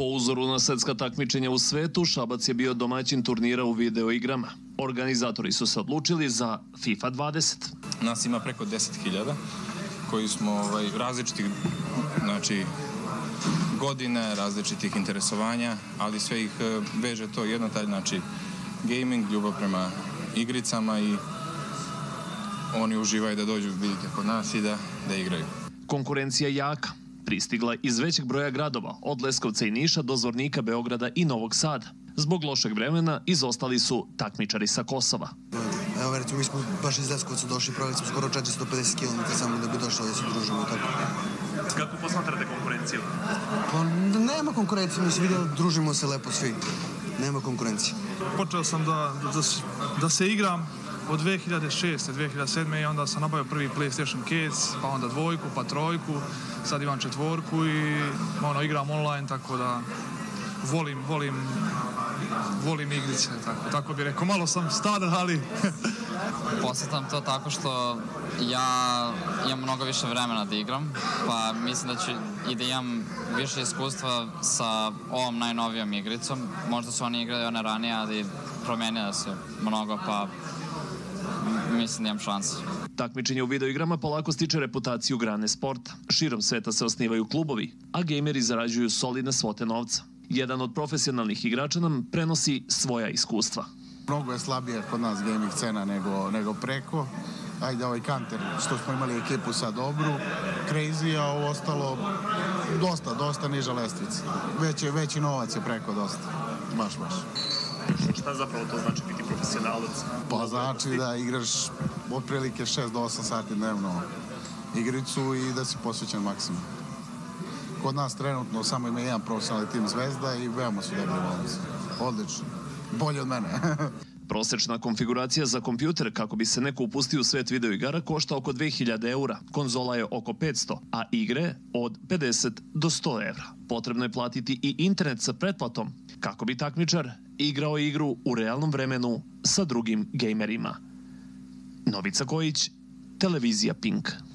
Po uzoru na svetska takmičenja u svetu, Šabac je bio domaćin turnira u videoigrama. Organizatori su se odlučili za FIFA 20. Nas ima preko 10.000 koji smo različitih godine, različitih interesovanja, ali sve ih veže to jedno taj, gaming, ljubav prema igricama i oni uživaju da dođu, vidite, kod nas i da igraju. Konkurencija jaka. Pristigla iz većeg broja gradova, od Leskovca i Niša do Zvornika, Beograda i Novog Sada. Zbog lošeg vremena izostali su takmičari sa Kosova. Evo, recimo, mi smo baš iz Leskovca došli, proveli smo skoro 450 km samo da bi došli da se družimo. Kako posmatrate konkurenciju? Pa nema konkurencije, mi se vidio, družimo se lepo svi. Nema konkurencije. Počeo sam da se igram od 2006. 2007. i onda sam nabavio prvi PlayStation case, pa onda dvojku, pa trojku, sad imam četvorku i igram online, tako da volim igrice, tako bih rekao. Malo sam star, ali... Posjetam to tako što ja imam mnogo više vremena da igram, pa mislim da ću i da imam više iskustva sa ovom najnovijom igricom. Možda su oni igrali one ranije, ali promenila se mnogo, pa mislim da imam šanse. Takmičenje u videoigrama polako stiče reputaciju grane sporta. Širom sveta se osnivaju klubovi, a gejmeri zarađuju solidne svote novca. Jedan od profesionalnih igrača nam prenosi svoja iskustva. Mnogo je slabije kod nas gaming cena nego preko. Ajde, ovaj Counter, što smo imali ekipu sad dobru, Crazy, a ovo ostalo dosta niža lestvica. Veći novac je preko dosta. Baš. Šta zapravo to znači biti profesionalac? Pa znači da igraš otprilike 6 do 8 sati dnevno igricu i da si posvećen maksimum. Kod nas trenutno samo ima jedan profesionalni tim Zvezda i veoma su dobri momci. Odlično. Bolje od mene. Prosečna konfiguracija za kompjuter kako bi se neko upustio u svet videoigara košta oko 2000 eura, konzola je oko 500, a igre od 50 do 100 evra. Potrebno je platiti i internet sa pretplatom kako bi takmičar igrao igru u realnom vremenu sa drugim gejmerima. Novica Kojić, televizija Pink.